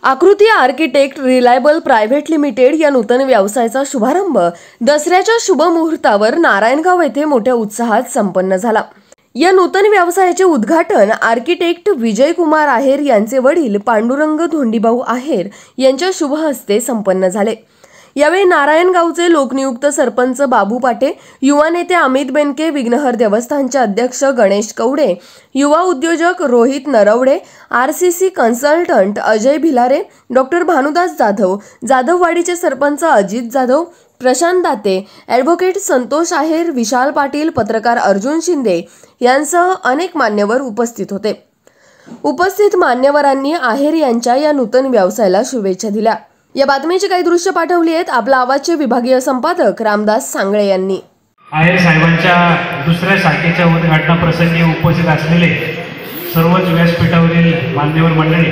आकृती architect reliable private limited या नूतन व्यवसायाचा शुभारंभ दसऱ्याच्या शुभ मुहूर्तावर नारायणगाव येथे मोठ्या उत्साहात संपन्न झाला। या नूतन व्यवसायाचे उद्घाटन आर्किटेक्ट विजय कुमार आहेर यांचे वडील पांडुरंग धोंडीभाऊ आहेर यांच्या शुभ हस्ते संपन्न झाले। यावेळी नारायणगावचे लोकनियुक्त सरपंच बाबू पाटे, युवा नेते अमित बेनके, विघ्नहर देवस्थानचे अध्यक्ष गणेश कवडे, युवा उद्योजक Rohit Narwade, RCC consultant Ajay Bhilare, doctor Bhanudas Jadhav, जाधववाडीचे सरपंच अजित जाधव, प्रशांत दाते, ॲडव्होकेट संतोष आहेर, विशाल पाटील, पत्रकार अर्जुन शिंदे यांसह अनेक मान्यवर उपस्थित होते। उपस्थित मान्यवरांनी आहेर यांच्या या नूतन व्यवसायाला शुभेच्छा दिल्या। या बातमीची काही दृश्य पाठवली आहेत आपला आवाजचे विभागीय संपादक रामदास सांगळे यांनी। आहेर साहेबांच्या दुसऱ्या शाखेच्या उद्घाटनाप्रसंगी उपस्थित असलेले सर्वच व्यासपीठावरील मान्यवर मंडळी,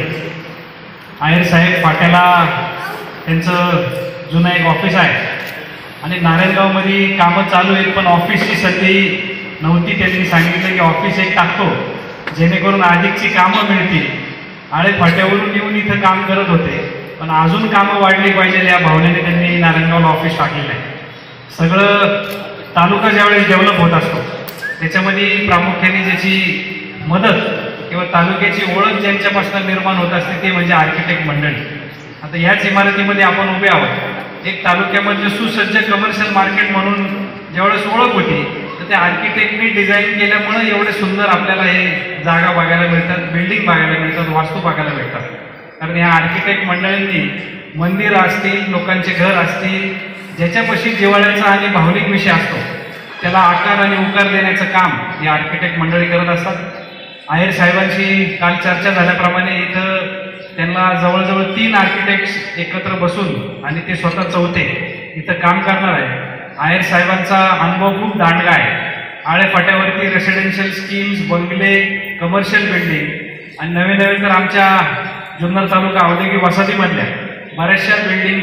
आहेर साहेब फाट्याला त्यांचं जुनं एक ऑफिस आहे आणि नारायणगावमध्ये कामं चालू आहेत, पण ऑफिसची संधी नव्हती। त्यांनी सांगितलं की ऑफिस एक टाकतो जेणेकरून अधिकची कामं मिळतील। आळे फाट्यावरून येऊन इथं काम करत होते, पण अजून कामं वाढली पाहिजे या भावनेने त्यांनी नारायणगावला ऑफिस टाकलेलं आहे। सगळं तालुका ज्यावेळेस डेव्हलप होत असतो त्याच्यामध्ये प्रामुख्याने ज्याची मदत किंवा तालुक्याची ओळख ज्यांच्यापासून निर्माण होत असते ते म्हणजे आर्किटेक्ट मंडळी। आता याच इमारतीमध्ये आपण उभे आहोत। एक तालुक्यामध्ये सुसज्ज कमर्शियल मार्केट म्हणून ज्यावेळेस ओळख होती तर त्या आर्किटेक्टनी डिझाईन केल्यामुळे एवढे सुंदर आपल्याला हे जागा बघायला मिळतात, बिल्डिंग बघायला मिळतात, वास्तू बघायला मिळतात। कारण या आर्किटेक्ट मंडळींनी मंदिर असतील, लोकांचे घर असतील, ज्याच्यापाशी जिव्हाळ्याचा आणि भावनिक विषय असतो त्याला आकार आणि उकार देण्याचं काम हे आर्किटेक्ट मंडळी करत असतात। आहेर साहेबांशी काल चर्चा झाल्याप्रमाणे इथं त्यांना जवळजवळ 3 आर्किटेक्ट्स एकत्र बसून आणि ते स्वतः चौथे इथं काम करणार आहे। आहेर साहेबांचा अनुभव खूप दांडगा आहे। आळे फाट्यावरती रेसिडेन्शियल स्कीम्स, बंगले, कमर्शियल बिल्डिंग आणि नवे नवे तर आमच्या जुन्नर तालुका औद्योगिक वसाहतीमधल्या बऱ्याचशा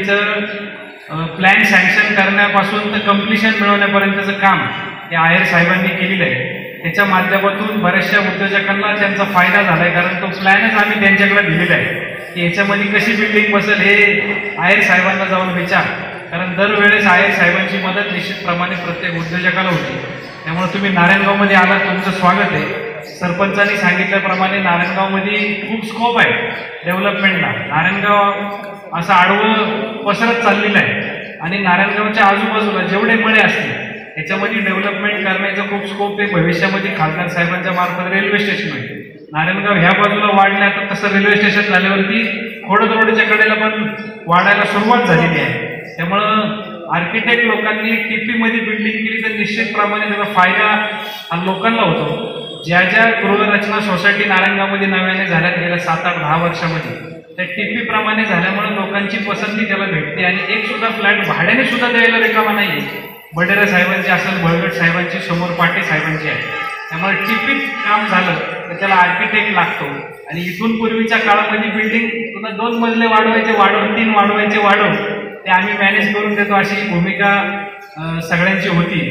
बिल्डिंगचं प्लॅन सँक्शन करण्यापासून तर कम्प्लिशन मिळवण्यापर्यंतचं काम हे आहेर साहेबांनी केलेलं आहे। त्याच्या माध्यमातून बऱ्याचशा उद्योजकांना त्यांचा फायदा झाला आहे, कारण तो प्लॅनच आम्ही त्यांच्याकडे दिलेला आहे की याच्यामध्ये कशी बिल्डिंग बसेल हे आहेर साहेबांना जाऊन विचार। कारण दरवेळेस आहेर साहेबांची मदत निश्चितप्रमाणे प्रत्येक उद्योजकाला होती। त्यामुळे तुम्ही नारायणगावमध्ये आलात, तुमचं स्वागत आहे। सरपंचांनी सांगितल्याप्रमाणे नारायणगावमध्ये खूप स्कोप आहे डेव्हलपमेंटला। नारायणगाव असं आडवं पसरत चाललेलं आहे आणि नारायणगावच्या आजूबाजूला जेवढे मळे असतील त्याच्यामध्ये डेव्हलपमेंट करण्याचं खूप स्कोप आहे। भविष्यामध्ये खासदार साहेबांच्या मार्फत रेल्वे स्टेशन आहे। नारायणगाव ह्या बाजूला वाढल्या तर तसं रेल्वे स्टेशन झाल्यावरती खोडद रोडच्या कडेला पण वाढायला सुरुवात झालेली आहे। त्यामुळं आर्किटेक्ट लोकांनी टीपीमध्ये बिल्डिंग केली तर निश्चितप्रमाणे त्याचा फायदा लोकांना होतो। ज्या ज्या गृहरचना सोसायटी नारायणगावमध्ये नव्याने झाल्यात गेल्या 7-8-10 वर्षामध्ये त्या टीपीप्रमाणे झाल्यामुळे लोकांची पसंती त्याला भेटते आणि एक सुद्धा फ्लॅट भाड्याने सुद्धा द्यायला रिकामा नाही। बडेरा साहेबांची असेल, बळगट साहेबांची, समोर पाटे साहेबांची आहे। त्यामुळे टिपीत काम झालं तर त्याला आर्किटेक्ट लागतो आणि इथून पूर्वीच्या काळामध्ये बिल्डिंग पुन्हा 2 मजले वाढवायचे, 3 वाढवायचे, ते आम्ही मॅनेज करून देतो अशी भूमिका सगळ्यांची होती।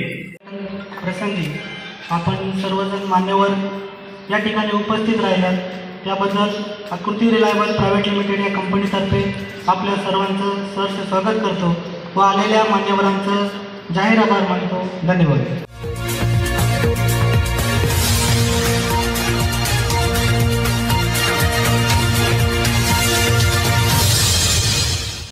प्रसंगी आपण सर्वजण मान्यवर या ठिकाणी उपस्थित राहिलात त्याबद्दल आकृती रिलायबल प्रायव्हेट लिमिटेड या कंपनीतर्फे आपल्या सर्वांचं सहर्ष स्वागत करतो व आलेल्या मान्यवरांचं जाहीर आभार मानतो। धन्यवाद।